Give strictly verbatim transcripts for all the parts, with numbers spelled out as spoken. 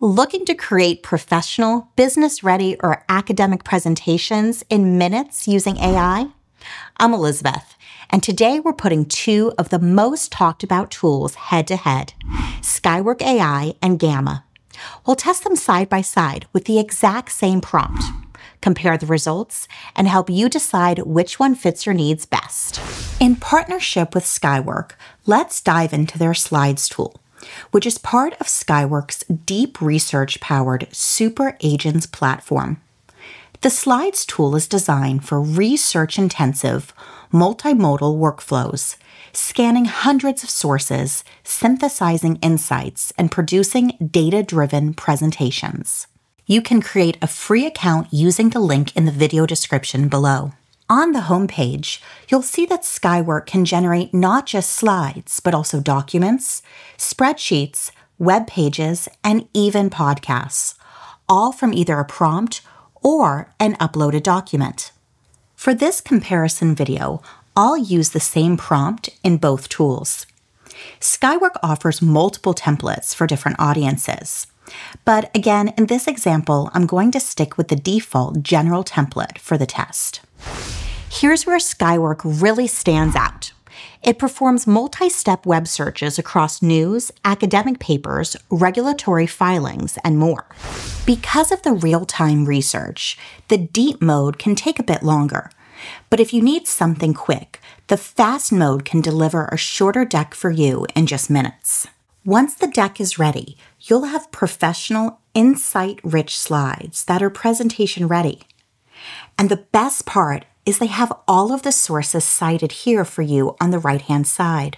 Looking to create professional, business-ready, or academic presentations in minutes using A I? I'm Elizabeth, and today we're putting two of the most talked about tools head-to-head, Skywork A I and Gamma. We'll test them side by side with the exact same prompt, compare the results, and help you decide which one fits your needs best. In partnership with Skywork, let's dive into their Slides tool, which is part of Skywork's deep research-powered Super Agents platform. The Slides tool is designed for research-intensive, multimodal workflows, scanning hundreds of sources, synthesizing insights, and producing data-driven presentations. You can create a free account using the link in the video description below. On the homepage, you'll see that Skywork can generate not just slides, but also documents, spreadsheets, web pages, and even podcasts, all from either a prompt or an uploaded document. For this comparison video, I'll use the same prompt in both tools. Skywork offers multiple templates for different audiences. But again, in this example, I'm going to stick with the default general template for the test. Here's where Skywork really stands out. It performs multi-step web searches across news, academic papers, regulatory filings, and more. Because of the real-time research, the deep mode can take a bit longer. But if you need something quick, the fast mode can deliver a shorter deck for you in just minutes. Once the deck is ready, you'll have professional, insight-rich slides that are presentation ready. And the best part is they have all of the sources cited here for you on the right-hand side.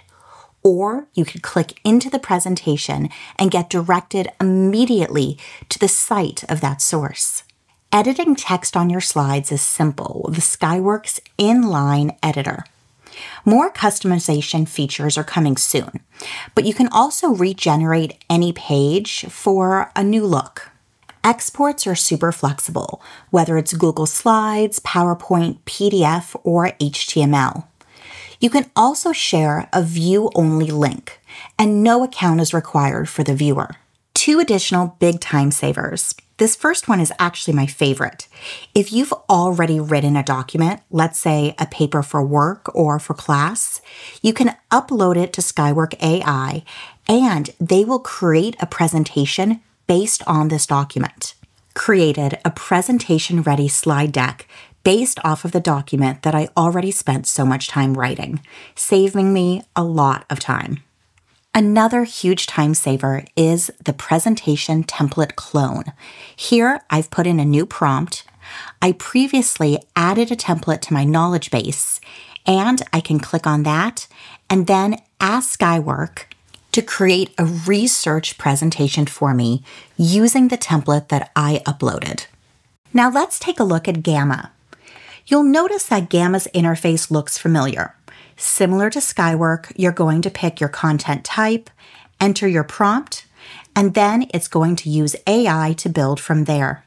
Or you can click into the presentation and get directed immediately to the site of that source. Editing text on your slides is simple with Skywork's inline editor. More customization features are coming soon, but you can also regenerate any page for a new look. Exports are super flexible, whether it's Google Slides, PowerPoint, P D F, or H T M L. You can also share a view-only link, and no account is required for the viewer. Two additional big time savers. This first one is actually my favorite. If you've already written a document, let's say a paper for work or for class, you can upload it to Skywork A I, and they will create a presentation based on this document. Created a presentation-ready slide deck based off of the document that I already spent so much time writing, saving me a lot of time. Another huge time saver is the presentation template clone. Here, I've put in a new prompt. I previously added a template to my knowledge base, and I can click on that and then ask Skywork to create a research presentation for me using the template that I uploaded. Now let's take a look at Gamma. You'll notice that Gamma's interface looks familiar. Similar to Skywork, you're going to pick your content type, enter your prompt, and then it's going to use A I to build from there.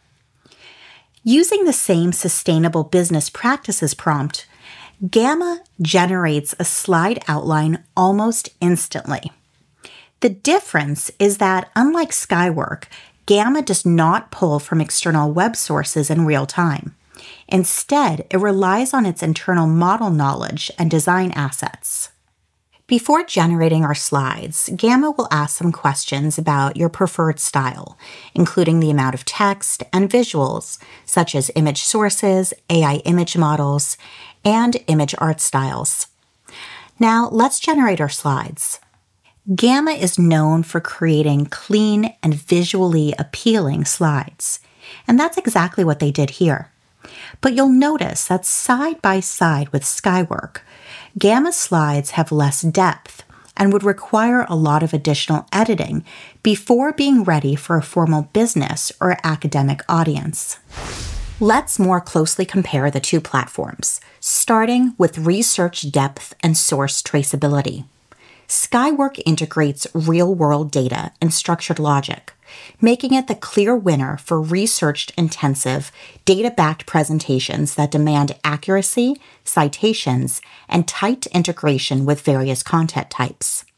Using the same sustainable business practices prompt, Gamma generates a slide outline almost instantly. The difference is that, unlike Skywork, Gamma does not pull from external web sources in real time. Instead, it relies on its internal model knowledge and design assets. Before generating our slides, Gamma will ask some questions about your preferred style, including the amount of text and visuals, such as image sources, A I image models, and image art styles. Now, let's generate our slides. Gamma is known for creating clean and visually appealing slides, and that's exactly what they did here. But you'll notice that side by side with Skywork, Gamma slides have less depth and would require a lot of additional editing before being ready for a formal business or academic audience. Let's more closely compare the two platforms, starting with research depth and source traceability. Skywork integrates real-world data and structured logic, making it the clear winner for research-intensive, data-backed presentations that demand accuracy, citations, and tight integration with various content types.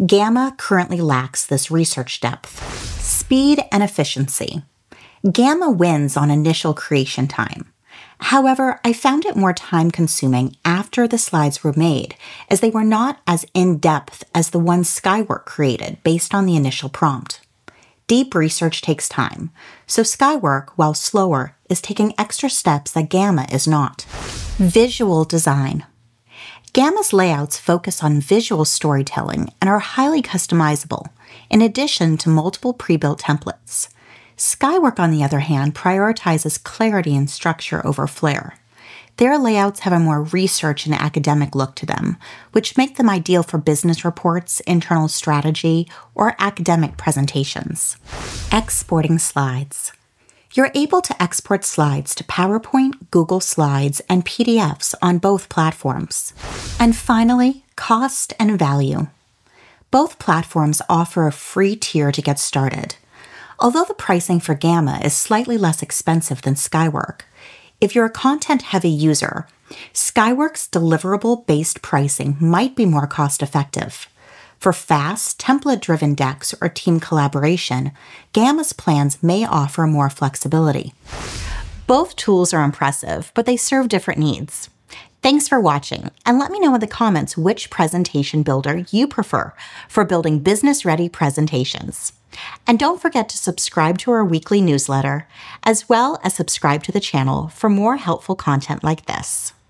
Gamma currently lacks this research depth. Speed and efficiency. Gamma wins on initial creation time. However, I found it more time-consuming after the slides were made, as they were not as in-depth as the ones Skywork created based on the initial prompt. Deep research takes time, so Skywork, while slower, is taking extra steps that Gamma is not. Visual design. Gamma's layouts focus on visual storytelling and are highly customizable, in addition to multiple pre-built templates. Skywork, on the other hand, prioritizes clarity and structure over flair. Their layouts have a more research and academic look to them, which make them ideal for business reports, internal strategy, or academic presentations. Exporting slides. You're able to export slides to PowerPoint, Google Slides, and P D Fs on both platforms. And finally, cost and value. Both platforms offer a free tier to get started. Although the pricing for Gamma is slightly less expensive than Skywork, if you're a content-heavy user, Skywork's deliverable-based pricing might be more cost-effective. For fast, template-driven decks or team collaboration, Gamma's plans may offer more flexibility. Both tools are impressive, but they serve different needs. Thanks for watching, and let me know in the comments which presentation builder you prefer for building business-ready presentations. And don't forget to subscribe to our weekly newsletter, as well as subscribe to the channel for more helpful content like this.